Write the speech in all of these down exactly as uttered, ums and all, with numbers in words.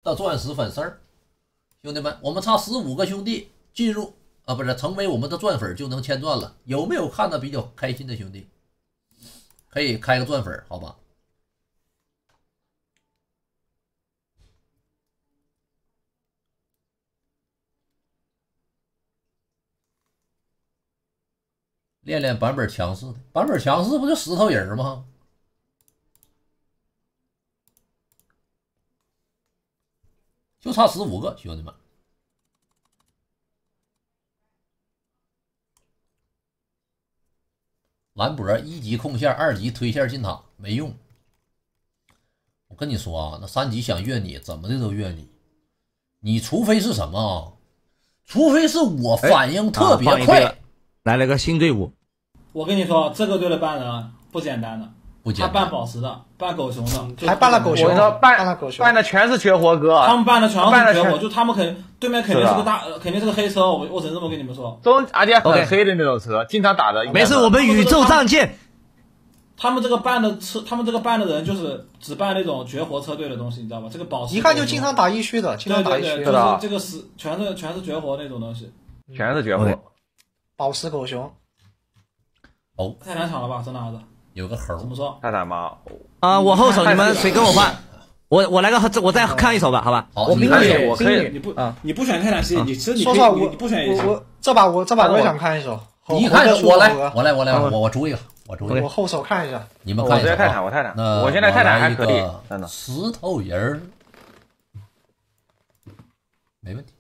的钻石粉丝儿，兄弟们，我们差十五个兄弟进入啊，不是成为我们的钻粉就能千钻了。有没有看的比较开心的兄弟？可以开个钻粉，好吧？练练版本强势的，版本强势不就石头人吗？就差十五个兄弟们。兰博一级控线，二级推线进塔没用。我跟你说啊，那三级想越你，怎么的都越你。你除非是什么啊？除非是我反应特别快。哎， 来了个新队伍。 我跟你说，这个队的办人不简单的， 不简单。 他办宝石的，办狗熊的， 还办了狗熊， 办了狗熊，办的全是绝活哥。 他们办的全是绝活，就他们肯对面肯定是个大，肯定是个黑车。我我只能这么跟你们说， 中而且很黑的那种车，经常打的。 没事，我们宇宙仗剑。 他们这个办的车，他们这个办的人就是只办那种绝活车队的东西，你知道吧？这个宝石一看就经常打一区的，经常打一区的，这个是全是全是绝活那种东西， 全是绝活。 宝石狗熊。 哦， 太难抢了吧，真的儿子。 有个猴， 怎么说？ 太难吗？ 啊，我后手，你们谁跟我换？我我来个，我再看一手吧，好吧。 我冰女， 我可以。 你不啊？你不选泰坦系，你其实你说实话，我你不选也行。 我这把我这把我也想看一手。 你看一手，我来，我来，我来，我我出一个，我出一个。 我后手看一下。 你们看一下。 我泰坦，我泰坦。 那我现在泰坦还可以，真的。 石头人，没问题。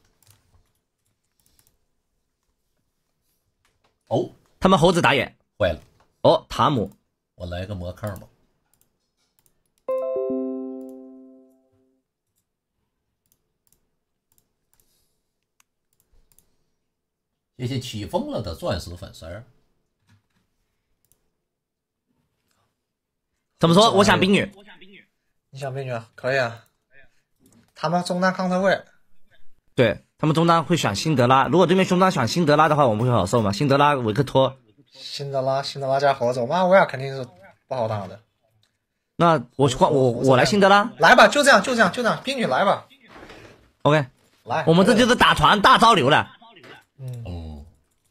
哦， 他们猴子打野坏了。 哦，塔姆， 我来个魔抗吧。谢谢起风了的钻石粉丝儿。 怎么说？我想冰女。 你想冰女？可以啊。他们中单康特位。 对他们中单会选辛德拉，如果对面中单选辛德拉的话，我们会好受吗？辛德拉、维克托。 辛德拉，辛德拉加猴子，马维亚肯定是不好打的。 那我换我我来辛德拉， 来吧，就这样就这样就这样，冰女来吧。 OK， 来， 我们这就是打团大招流了。 嗯，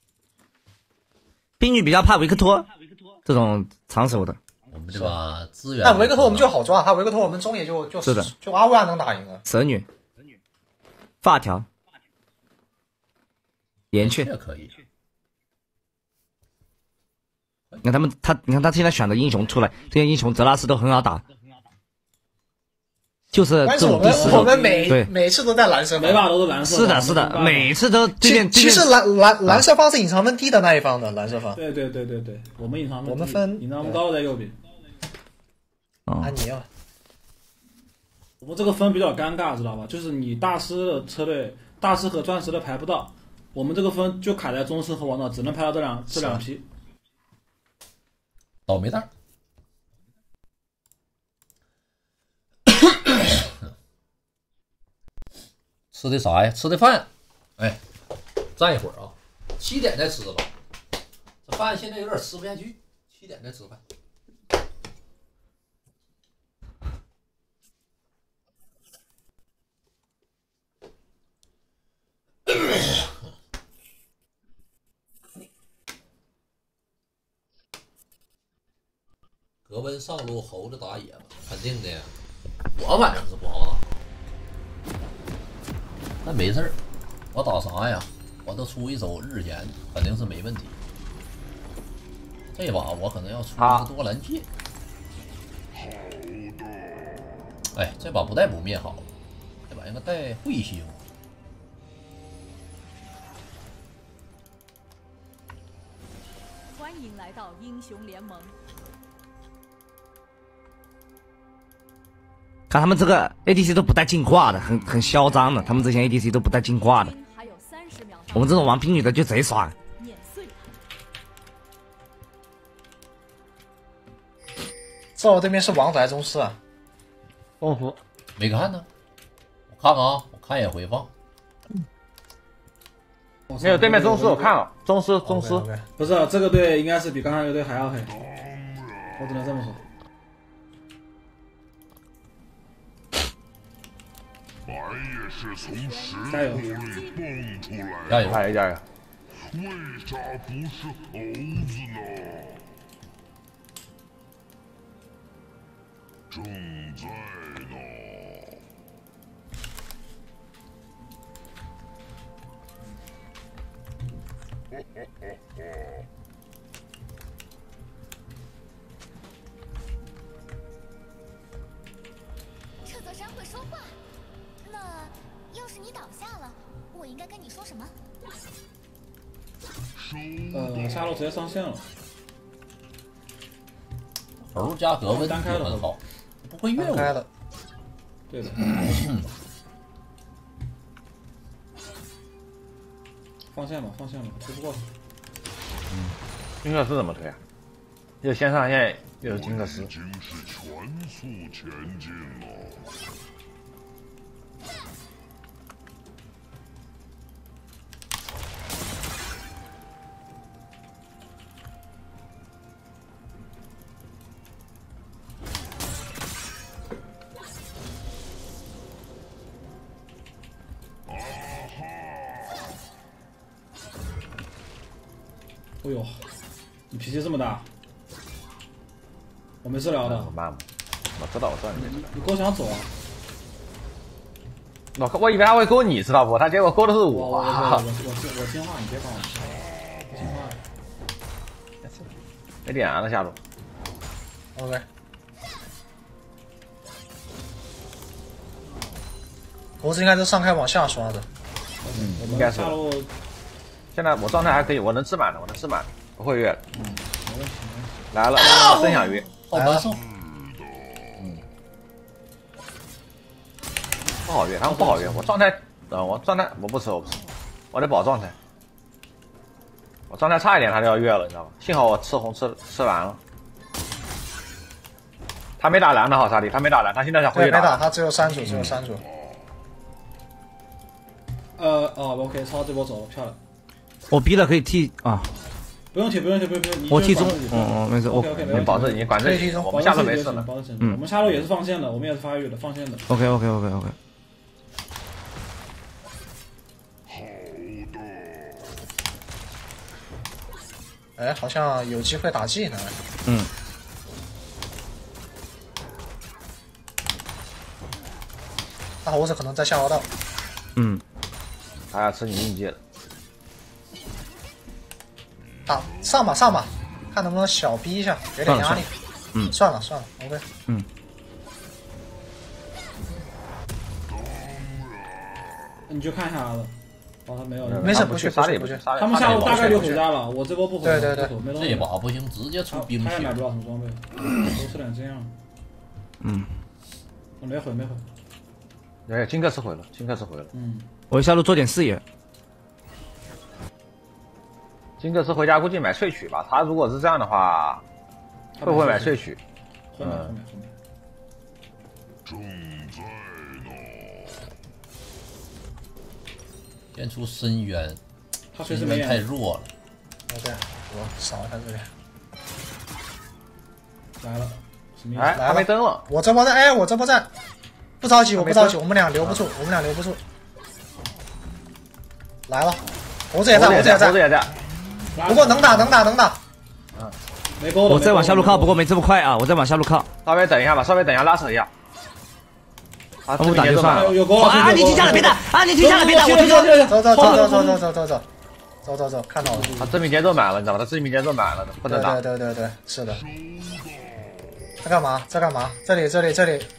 冰女比较怕维克托这种长手的。 我们这把资源， 但维克托我们就好抓，他维克托我们中野就就是的， 就阿维亚能打赢了。 蛇女，发条，岩雀可以。 你看他们，他你看他现在选的英雄出来，这些英雄泽拉斯都很好打，就是这种第四我们每对每次都在蓝色， 每把都是蓝色。 是的，是的，每次都对面。 其实蓝蓝蓝色方是隐藏分低的那一方的蓝色方。 对对对对对，我们隐藏分， 我们分隐藏分高的在右边。 安妮啊， 我们这个分比较尴尬，知道吧？就是你大师的车队，大师和钻石的排不到，我们这个分就卡在宗师和王道，只能排到这两这两批。 倒霉蛋。吃的啥呀？吃的饭。哎，站一会儿啊，七点再吃吧。这饭现在有点吃不下去，七点再吃饭。格温上路，猴子打野吧，肯定的呀。我反正是不好打，但没事儿，我打啥呀？我都出一手日炎，肯定是没问题。这把我可能要出一个多兰戒。哎，这把不带不灭好，这把应该带彗星。 欢迎来到英雄联盟。 看他们这个 A D C 都不带进化的，很很嚣张的，他们这些 A D C 都不带进化的。我们这种玩冰女的就贼爽。 这我对面是王子还是宗师啊？ 功夫没看呢，我看看啊，我看一眼回放。 没有，对面宗师我看了，宗师宗师 okay, okay. 不是、啊、这个队应该是比刚才那个队还要黑，我只能这么说。 加油！ 加油！ 加油加油！ 为啥不是猴子呢？正在呢。哈哈哈哈！ 这座山会说话，那要是你倒下了，我应该跟你说什么？ 呃，下路直接上线了。 猴加格温单开了很好，不会越开了。 对的。放线吧，放线吧，推不过去。 嗯，金克斯怎么推啊？又先上线，又是金克斯。 已经是全速前进了。 哎呦，你脾气这么大，我没治疗的。 我慢吗？我知道，我知道你没治疗。 你勾想走啊？ 我我以为他会勾你，知道不？他结果勾的是我。 我我我我我听话，你别帮我。不听话。 没点燃了下路。 OK。猴子应该是上开往下刷的。 嗯，应该是。 下路。 现在我状态还可以，我能吃满的，我能吃满，不会越。 嗯，没问题。 来了，真想越。 好难受。 嗯。不好越，他们不好越。我状态，呃，我状态我不吃，我不吃，我得保状态。我状态差一点，他就要越了，你知道吗？幸好我吃红吃吃完了。他没打蓝的好，沙迪，他没打蓝，他现在想回去打。 没打，他只有三组，只有三组。 呃哦 ，OK， 超这波走了，漂亮。 我逼了可以踢啊， 不用踢，不用踢，不用踢， 我踢中，嗯嗯，没事，我 OK， 你保证，你管这，我们下路没事了， 嗯，我们下路也是放线的，我们也是发育的，放线的。 OK OK OK OK。 好的。 哎，好像有机会打技能。 嗯。 大猴子可能在下河道。 嗯。 他要吃你印记了。 打上吧上吧，看能不能小逼一下，给点压力。 嗯， 算了算了 ，OK。 嗯。 你去看一下他的，哦，他没有。 没事，不去杀了不去。 他们下路大概率回家了，我这波不回。 对对对， 这把不行，直接出冰他也买不了什么装备，都是点这样。 嗯。 我没回没回。 哎，金克斯回了，金克斯回了。 嗯。 我下路做点视野。 金克斯回家估计买萃取吧，他如果是这样的话，会不会买萃取？ 会买会买会买。 正在呢。 先出深渊， 他随时没太弱了。 OK， 我扫一下这边。 来了，什么意思？ 哎，他没灯了。 我这波在，哎，我这波在，不着急，我不着急，我们俩留不住，我们俩留不住。来了，猴子也在，猴子也在， 猴子也在。 不过能打，能打，能打。 嗯，没勾了。 我再往下路靠，不过没这么快啊！我再往下路靠。 稍微等一下吧，稍微等一下，拉扯一下。啊， 我打就算了。 有勾了。 啊！你停下来，别打！啊！你停下来，别打！我停下。 走走走走走走走走走走走走，看到了。 他致命节奏满了，你知道吧？他致命节奏满了，不能打。 对对对对对，是的。在干嘛？在干嘛？这里这里这里。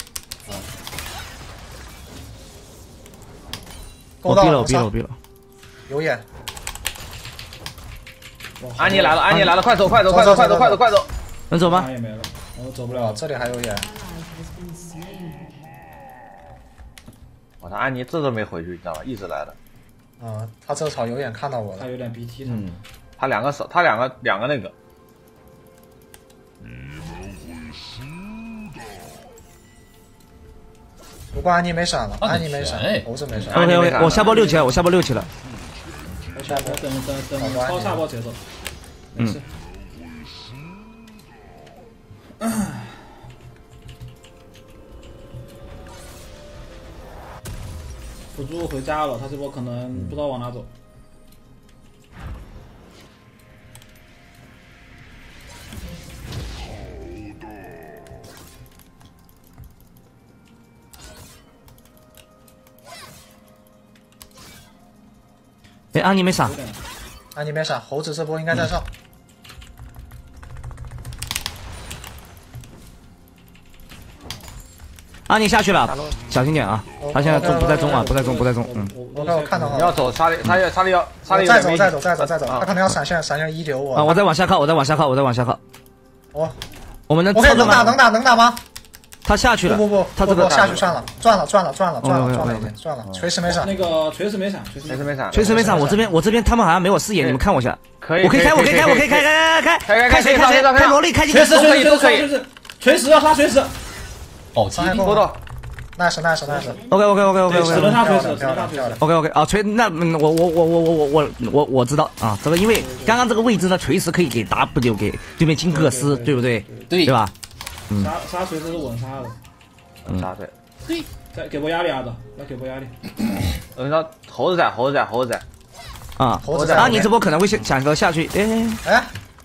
我逼了，我逼了，我逼了。 有眼。 安妮来了，安妮来了，快走，快走，快走，快走，快走，快走！ 能走吗？ 也没了，我走不了。 这里还有眼。 我操，安妮这都没回去，你知道吗？一直来的。 嗯，他这草有眼看到我了。 他有点 B T 嗯，他两个手，他两个两个那个。 你们会输的。 不过安妮没闪了，安妮没闪，猴子没闪。 OK OK， 我下波六起来，我下波六起来。 我下波等等等，超下波节奏。没事。 辅助回家了，他这波可能不知道往哪走。 哎，安妮没闪， 安妮没闪，猴子这波应该在上。 安妮下去了，小心点啊！他现在中不在中啊，不在中，不在中。嗯， 我看我看到了。 你要走，沙利，沙利，沙利要，沙利再走，再走，再走，再走。他可能要闪现，闪现一流我。 啊，我再往下靠，我再往下靠，我再往下靠。 我， 我们能我可以能打，能打，能打吗？ 他下去了。 不不不， 他这个下去算了，赚了，赚了，赚了，赚了，赚了一点，赚了。锤石没闪。 那个锤石没闪，锤石没闪， 锤石没闪。我这边，我这边他们好像没有视野，你们看我一下。 可以， 我可以开，我可以开，我可以开，开开开开开谁开谁开萝莉开进去。 锤石锤石都可以，锤石要杀锤石。 好击力多到。 nice nice nice。 OK OK OK OK OK。 只能杀锤石，只能杀锤石。 OK OK 啊，锤那嗯，我我我我我我我我我知道啊，这个因为刚刚这个位置呢，锤石可以给 W 给对面金克斯，对不对？ 对对吧？ 嗯。杀杀锤石是稳杀的。 稳杀对。 对。再给波压力啊的，来给波压力。 我跟你说，猴子在，猴子在，猴子在。 啊， 猴子在。 啊，你这波可能会想想着下去，哎哎。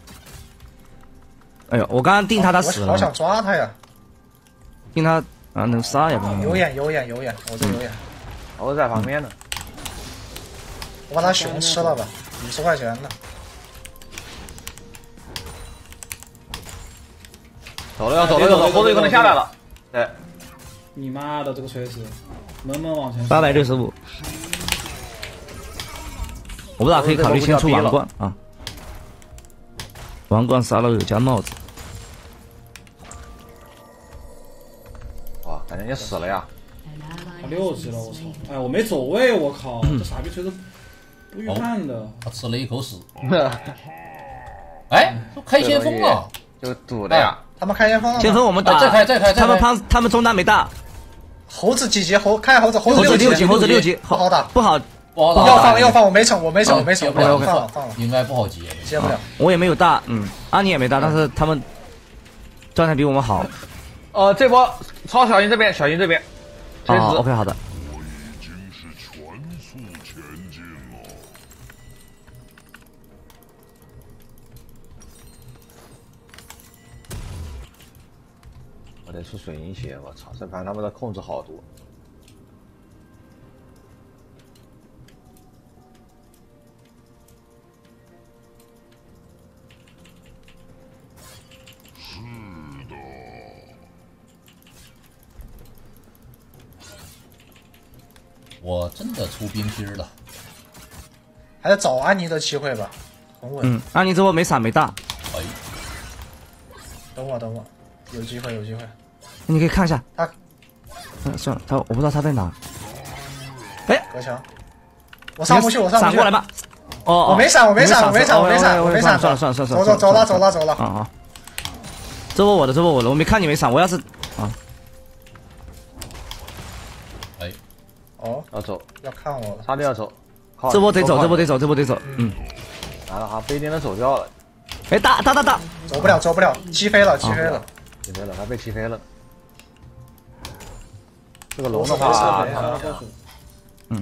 哎呦，我刚刚定他他死了。 好想抓他呀。 定他。啊，能杀呀！ 有眼有眼有眼，我这有眼。 猴子在旁边呢。 我把他熊吃了吧，五十块钱呢。 走了要走了走了，猴子有可能下来了。对。 你妈的这个锤石，猛猛往前。 八百六十五。我不知道可以考虑先出王冠啊。王冠杀了有加帽子。 哇，感觉你死了呀！ 他六级了，我操！哎，我没走位，我靠！这傻逼锤子不预判的。 他吃了一口屎。哎，都开先锋了， 就赌的呀！ 他们开先锋了。 先锋我们打， 再开再开。 他们旁他们中单没大。 猴子几级？猴开猴子，猴子六级，猴子六级， 不好打， 不好。 不好打。 要放要放，我没惩，我没惩，我没惩，放了放了。 应该不好接， 接不了。 我也没有大，嗯，安妮也没大，但是他们状态比我们好。 呃，这波抄小英这边，小英这边。 啊 ，OK， 好的。 我已经是全速前进了。 我得出水银鞋，我操！这盘他们的控制好多。 我真的出冰心了， 还是找安妮的机会吧，很稳。 嗯，安妮这波没闪没大。 哎， 等我等我，有机会有机会。 你可以看一下他， 嗯，算了，他我不知道他在哪。哎， 隔墙，我上不去，我上不去。 闪过来吧。哦， 我没闪，我没闪，我没闪，我没闪，我没闪。 算了算了算了， 走走走了走了走了。 啊啊！这波我的，这波我的，我没看你没闪，我要是啊。 哦， 要走， 要看我了， 沙利要走， 这波得走，这波得走，这波得走，嗯， 完了哈，不一定能走掉了。 哎，大大大大， 走不了，走不了，击飞了，击飞了， 击飞了，他被击飞了。这个龙的话， 嗯，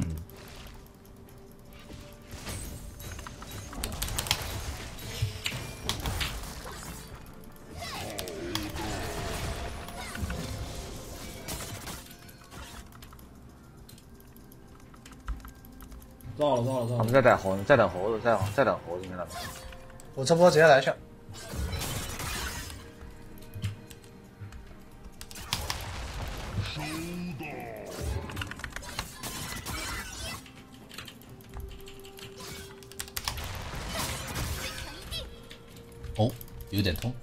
绕了绕了绕了。 我们再等猴子，再等猴子，再再等猴子那边。 我这波直接来一下。 收到。 哦，有点痛。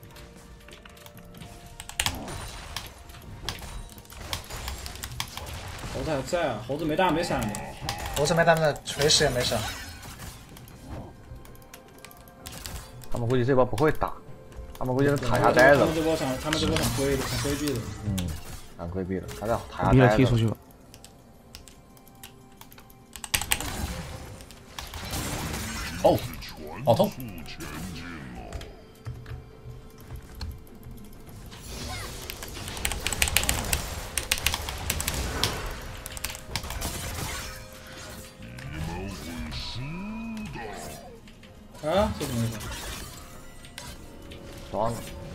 猴子还在啊，猴子没大没闪的。 猴子没大没锤石也没闪。 他们估计这波不会打，他们估计是塔下待着。 他们这波想，他们这波想规的，想规避的。 嗯，想规避了，他在塔下逼待着。 了踢出去了。 哦，好痛！ 啊，这怎么回事？ 装了。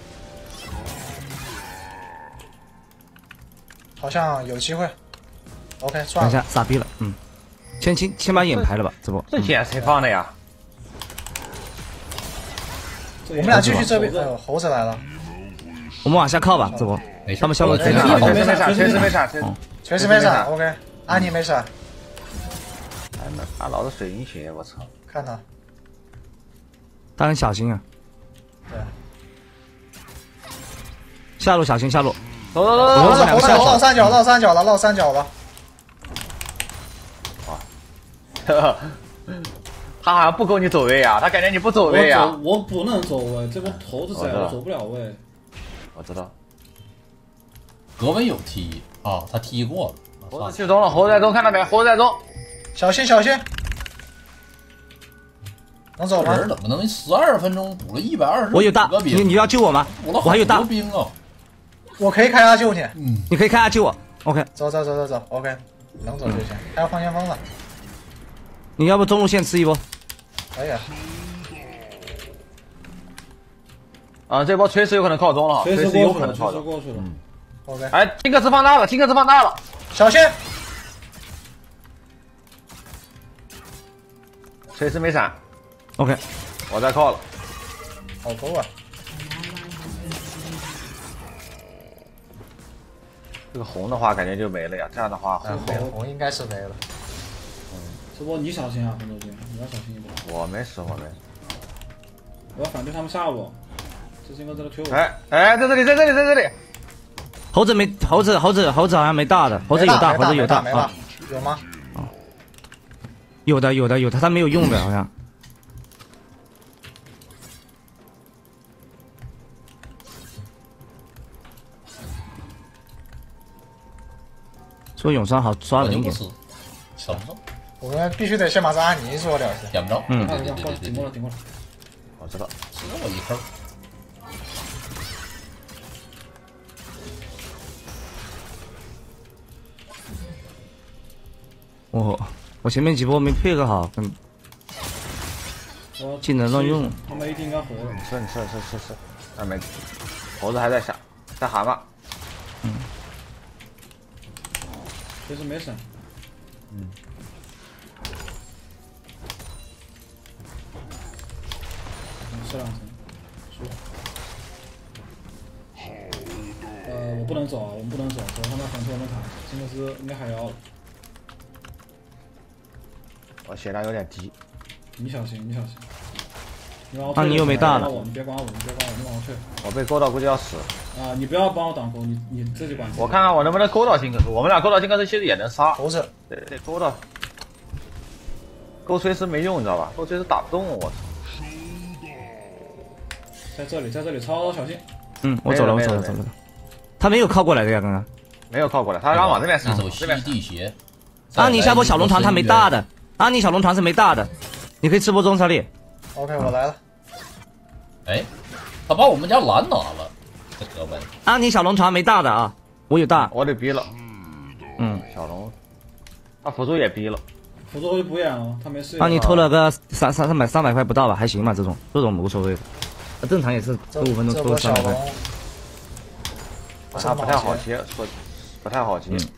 好像有机会。OK， 等算了。 一下，傻逼了，嗯，先先先把眼排了吧，这波。 这剑谁放的呀？ 我们俩继续这边。哎呦，猴子来了。 我们往下靠吧，这波。他们消了确实没闪，确实没闪，确实确实没闪。OK， 安妮没闪。 哎妈，他老是水银血，我操！ 看他。 他很小心啊。 对。 下路小心，下路。 走走走走， 猴子猴子绕三角，绕三角了，绕三角了。 啊，他好像不够你走位呀，他感觉你不走位呀。 我不能走位，这波猴子在，我走不了位。 我知道。 格温有踢啊，他踢过了。 猴子去中了，猴子在中，看到没？猴子在中， 小心小心。能走吗？ 人怎么能十二分钟补了一百二十？ 我有大，你你要救我吗？我还有大兵啊。 我可以开下救你， 嗯， 你可以开下救我。OK， 走走走走走 ，OK， 能走就行。还有放先锋了， 你要不中路线吃一波？ 可以啊。 啊，这波锤石有可能靠中了，锤石有可能靠中。 过去了。 嗯 OK， 哎，金克斯放大了，金克斯放大了， 小心！ 锤石没闪。 OK， 我在靠了。 好勾啊！ 这个红的话感觉就没了呀，这样的话红没了。 红应该是没了。 嗯，这波你小心啊，红头军，你要小心一点。 我没死，我没死。 我要反对他们下路，这是应该在这推我。 哎哎，在这里，在这里，在这里。 猴子没，猴子猴子猴子好像没大的，猴子有大，猴子有大啊？有吗？ 啊，有的有的有的，他没有用的好像。说永伤好抓人一点。 抢不着。 我们必须得先把这安妮做掉先。 抢不着。 嗯。 对对对，顶过了，顶过了。 我知道。 吃我一坑。 我我前面几波没配合好，跟技能乱用。 他们 A D 应该活了。 是是是是是，那没，猴子还在下，在蛤蟆。 嗯。 这是没闪。 嗯。 吃两层，输。呃，我不能走啊，我们不能走，走他们反出我们塔，金克斯应该还要了。 我血量有点低， 你小心，你小心。你往后退。啊，你又没大了。 你别管我，你别管我，你往后退。 我被勾到估计要死。 啊，你不要帮我挡勾，你你自己管。 我看看我能不能勾到金克斯，我们俩勾到金克斯其实也能杀。 猴子， 对对，勾到。勾锤石没用，你知道吧？勾锤石打不动我操。 在这里，在这里，超小心。 嗯，我走了，我走了，走了。他没有靠过来的呀，刚刚。 没有靠过来，他让往这边闪。 走西地斜。 安妮下波小龙团他没大的，安妮小龙团是没大的，你可以吃波中超力。 OK， 我来了。 哎，他把我们家蓝拿了，这格温。 安妮小龙团没大的啊，我有大。 我得逼了。 嗯， 小龙，他辅助也逼了。 辅助就不演了，他没事。 安妮偷了个三三三百三百块不到吧，还行吧，这种这种无所谓的。正常也是十五分钟偷三百块。 他不太好接，说不太好接。 嗯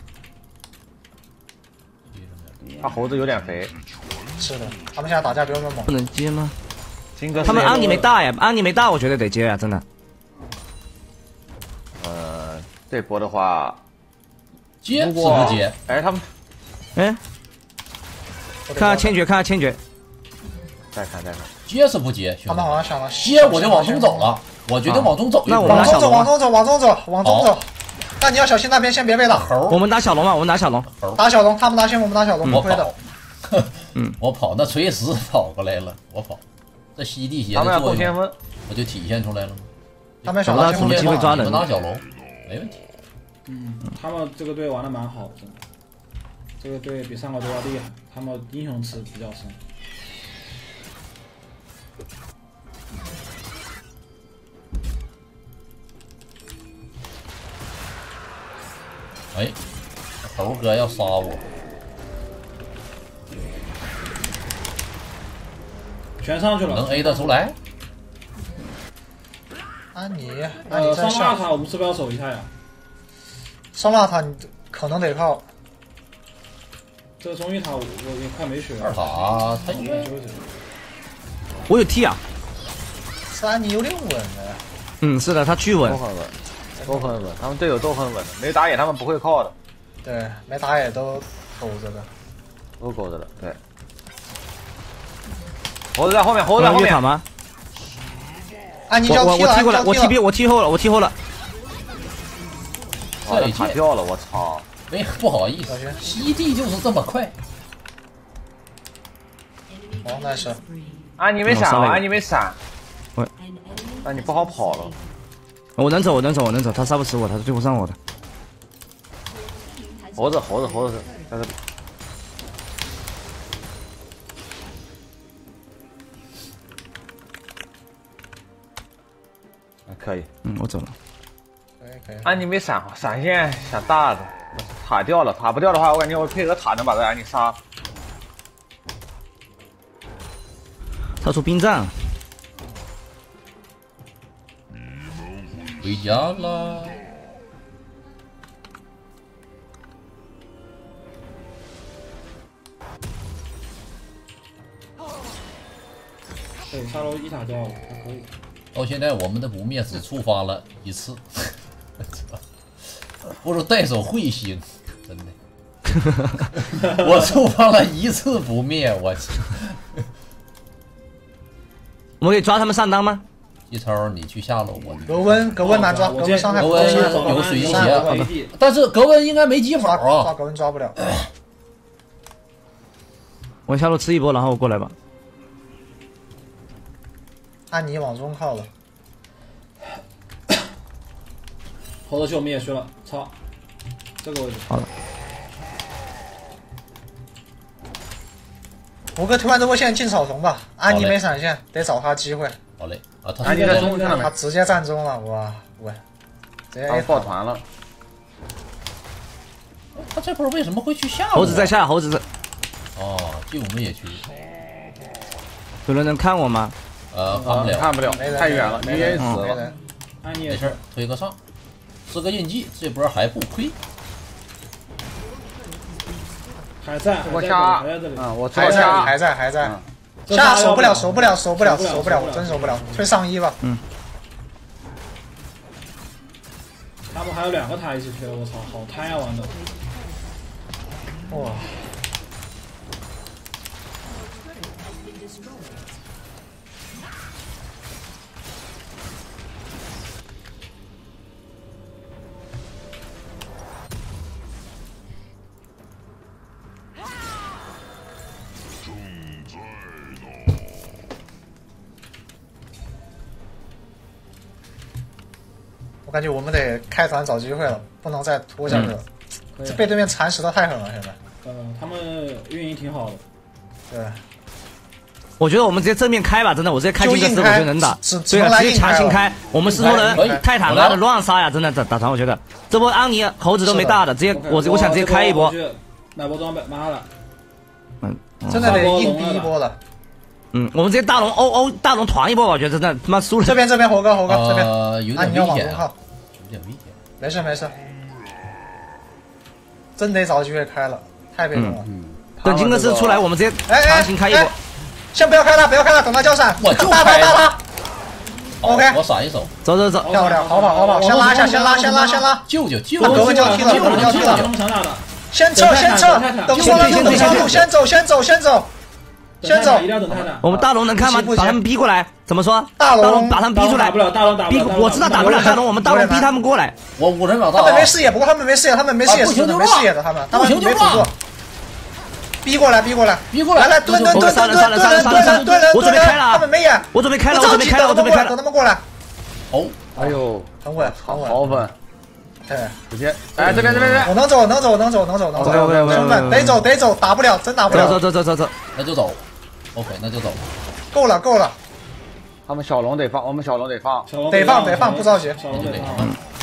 他猴子有点肥。 是的，他们现在打架比我们猛。 不能接吗？ 金哥， 他们安妮没大呀，安妮没大，我觉得得接呀，真的。 呃，这波的话， 接是不接？ 哎，他们， 哎，看下千珏，看下千珏。 再看再看， 接是不接？ 他们好像想了， 接我就往中走了，我决定往中走一步。 那我往中走，往中走，往中走，往中走。但你要小心那边，先别被打。 我们打小龙嘛，我们打小龙。 打小龙，他们打先，我们打小龙。 我跑， 嗯， 我跑，那锤石跑过来了，我跑。这西地斜的作用，我就体现出来了吗？ 他们小龙什么机会抓人？ 我拿小龙，没问题。 嗯，他们这个队玩的蛮好，真的。这个队比上个队要厉害，他们英雄池比较深。 哎，猴哥要杀我！ 全上去了， 能 A 得出来？ 安妮，安妮呃， 在下。 双蜡塔我们是不是要守一下呀？ 双蜡塔你可能得靠。 这个中一塔我我也快没血了。 二塔他应该休息。 我有 T 啊。 是安妮有点稳的。 嗯，是的，他巨稳。 都很稳，都很稳，他们队友都很稳的，没打野他们不会靠的。 对，没打野都苟着的。 都苟着的，对。猴子在后面，猴子在后面。 越塔吗？ 安妮我我交踢了， 我踢过来，我踢踢边，我踢后了，我踢后了。 我的塔掉了，我操！ 没不好意思，西地就是这么快。 哦，那是。 啊，你没闪嗯啊，你没闪。 我。 那你不好跑了。 我能走，我能走，我能走，他杀不死我，他是追不上我的。 猴子，猴子，猴子在这里。可以， 嗯，我走了。 可以可以。 安妮没闪，闪现闪大的，塔掉了，塔不掉的话，我感觉我配合塔能把这安妮杀。 他出兵战。 回家啦。 对，沙漏一塔掉了，还可以。 到现在我们的不灭只触发了一次，不如带手彗星，真的，我触发了一次不灭，我去。 我们可以抓他们上单吗？ 一超，你去下楼，我格温格温难抓，格温伤害格温有水晶鞋，但是格温应该没疾跑啊， 抓格温抓不了。 我下路吃一波，然后我过来吧。 安妮往中靠了， 猴子秀灭血了，操！这个位置。 好了。 胡哥突然这波线进草丛吧，安妮没闪现，得找他机会。 好嘞，啊，他安妮在中间了， 他直接站中了，哇喂，直接 A 爆团了。 他这波为什么会去下路？ 猴子在下，猴子在。 哦，进我们野区。 有人能看我吗？ 呃，看不了， 看不了，太远了，你也死了。 安妮没事，推个上，是个印记，这波还不亏。 还在， 我下， 还在这里， 嗯，我还在，还在，还在。下守不了，守不了，守不了，守不了，真守不了，推上一吧。 嗯。 他们还有两个塔一起推，我操，好贪呀玩的。 哇。我感觉我们得开团找机会了，不能再拖下去了。嗯、这被对面蚕食的太狠了，现在。 呃，他们运营挺好的。 对。 我觉得我们直接正面开吧，真的，我直接开金克斯，我觉得能打。 对啊，直接强行开。我们石头人泰坦拉的乱杀呀，真的打打团，我觉得这波安妮猴子都没大的，直接我我想直接开一波。 买波装备，买了。 嗯，真的得硬逼一波了。 嗯，我们直接大龙欧欧大龙团一波，我觉得真的他妈输了。 这边这边猴哥猴哥这边， 呃，有点危险，有点危险。 没事没事，真得找机会开了，太被动了。 等金克斯出来，我们直接强行开一波。 先不要开他，不要开他，等他交闪。 我就大他大他。OK， 我闪一手。 走走走， 漂亮，好跑好跑，先拉一下，先拉先拉先拉。 救救救！ 格温交替了，格温交替了。先撤先撤，等过了等上路，先走先走先走。先走， 一定要等泰坦。 我们大龙能看吗？把他们逼过来，怎么说？ 大龙把他们逼出来。 打不了，大龙打不了。 我知道打不了大龙，我们大龙逼他们过来。 我五人老大。 他们没视野，不过他们没视野，他们没视野，是没视野的，他们他们没辅助。逼过来，逼过来， 逼过来！ 来来蹲蹲蹲蹲蹲蹲人蹲人蹲人。 我准备开了， 他们没眼。 我准备开了，我准备开了，我准备开了。 等他们过来。 哦， 哎呦， 很稳，很稳， 好稳。 哎， 直接，哎，这边这边这边， 我能走，能走，能走，能走，能走。兄弟，得走，得走，打不了，真打不了。 走走走走走， 那就走。OK， 那就走。 够了，够了。 他们小龙得放，我们小龙得放， 得放，得放，不着急。 小龙得放。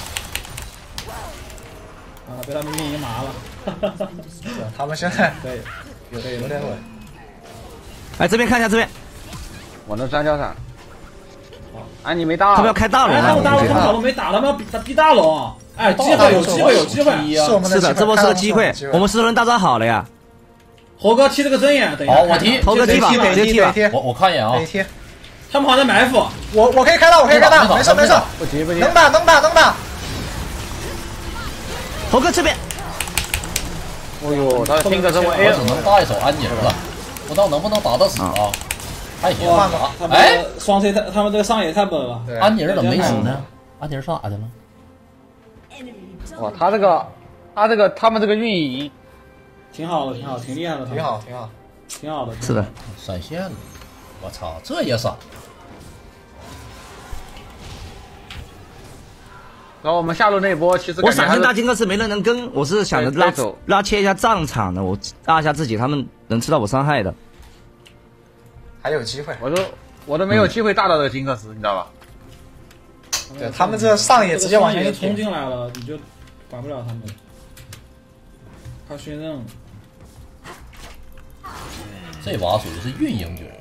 啊，被他们运营麻了。 他们现在对， 有有点稳。 哎，这边看一下这边。 我能三交闪。安妮没大， 他们要开大龙哎，他啊！ 们大龙，他们大龙没打，他们要逼逼大龙。哎，机会有机会有机会， 是我们是的，这波是个机会。我们十轮大招好了呀。 猴哥踢这个针眼，等一下。 好，我踢。 猴哥踢吧，直接踢吧。 我我看一眼啊。 踢。 他们好像埋伏。 我我可以开大，我可以开大，没事没事。 不急不急。 能打能打能打。 猴哥这边。 哎呦，他听着这么 A， 我只能大一手安妮了，不知道能不能打得死啊？还行。 哎，双 C 太，他们这个上野太稳了。 安妮怎么没死呢？安妮上哪去了？ 哇，他这个，他这个，他们这个运营挺好的，挺好，挺厉害的， 挺好，挺好， 挺好的。 是的， 闪现了，我操，这也闪。 然后我们下路那一波，其实我闪现大金克是没人能跟，我是想着拉拉切一下战场的，我拉一下自己，他们能吃到我伤害的。 还有机会， 我都我都没有机会大到这个金克斯，你知道吧？ 对他们这上野直接往前冲进来了，你就管不了他们。他训任， 这把属于是运营局。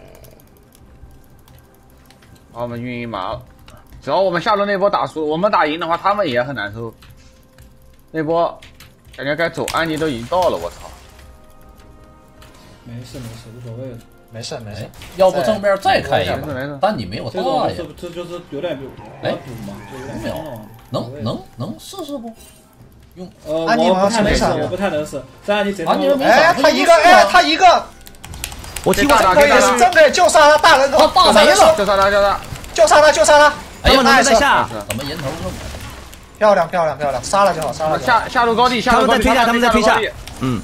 把我们运营麻了。只要我们下路那波打输，我们打赢的话，他们也很难受。那波感觉该走，安妮都已经到了，我操！ 没事没事，无所谓的。 没事没事， 要不正面再开一个， 没事没事。 但你没有大呀。 这这就是有点哎补嘛，就有点没有，能能能试试不？用呃，我不太能试，我不太能试。这安妮贼他妈！ 哎，他一个，哎，他一个， 我踢过可以，真可以救杀他大人头， 大没了， 救杀他，救杀， 救杀他，救杀他！ 哎呀， 他们在下， 怎么人头这么漂亮漂亮漂亮，杀了就好，杀了。 下下路高地，下路高地， 他们在推下，他们在推下，嗯。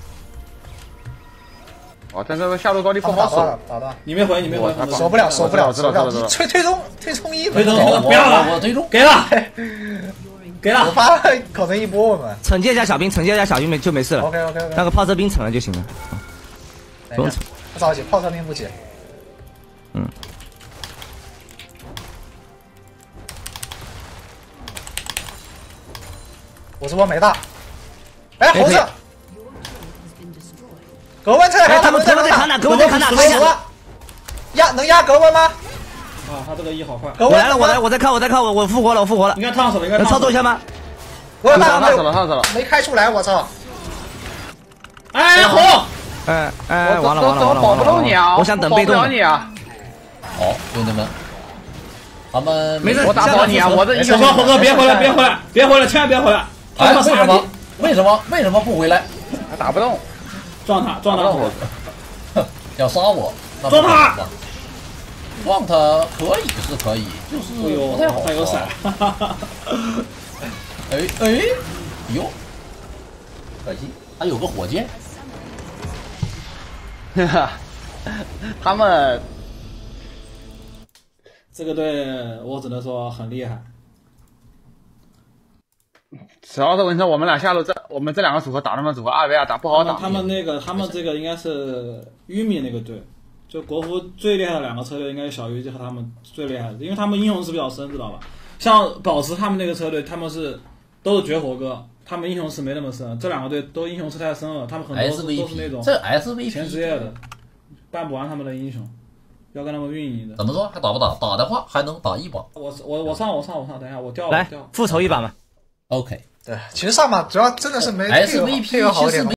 哦，但这个下路高地不好守， 打断， 你没回，你没回， 守不了，守不了， 知道知道知道。 推推中，推中一， 推中，不要了， 我推中， 给了，给了。 我怕口成一波我们。 惩戒一下小兵，惩戒一下小兵没就没事了。 OK OK OK。 那个炮车兵惩了就行了， 不用惩，不着急，炮车兵不急。 嗯。 我这波没大。哎，猴子。格温在哎，他们他们在砍哪？格温在砍哪？看一下。 压能压格温吗？ 啊，他这个 E 好快。 我来了，我来，我在看，我在看，我我复活了，我复活了。 应该烫死了，应该能操作一下吗？ 我有大烫死了，烫死了， 没开出来，我操！ 哎，红！ 哎哎，完了完了完了， 保不住你啊！ 我想等被动。 保不了你啊！ 好，兄弟们，他们没事， 我打不了你啊！我这红哥，红哥别回来，别回来，别回来，千万别回来！ 哎，为什么？为什么？为什么不回来？ 打不动。 撞他，撞他！ 要杀我？ 撞他！ 撞他可以是可以，就是不太好。 他有闪。 哎哎，哟，可惜还有个火箭。 哈哈，他们这个队我只能说很厉害。 主要是我跟你说，我们俩下路这我们这两个组合打他们组合，阿维亚打不好打。 他们那个他们这个应该是玉米那个队，就国服最厉害的两个车队应该是小鱼和他们最厉害的，因为他们英雄池比较深，知道吧？像宝石他们那个车队，他们是都是绝活哥，他们英雄池没那么深，这两个队都英雄池太深了，他们很多都是那种这 S V P 全职业的，办不完他们的英雄，要跟他们运营的。 怎么说？还打不打？打的话还能打一把。 我我我上我上我上，等一下我掉了。 来复仇一把嘛。 OK。 对，其实上把主要真的是没 S V P 配合好一点。